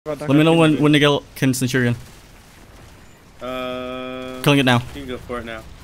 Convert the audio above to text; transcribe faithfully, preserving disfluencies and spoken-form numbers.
Let me know when when to get Kin Centurion. Uh, Killing it now. You can go for it now.